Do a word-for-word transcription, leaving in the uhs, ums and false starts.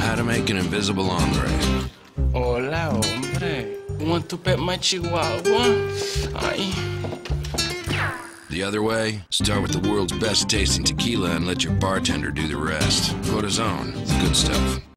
How to make an invisible hombre. Hola, hombre. Want to pet my chihuahua? Ay. The other way, start with the world's best tasting tequila and let your bartender do the rest. Corazon, the good stuff.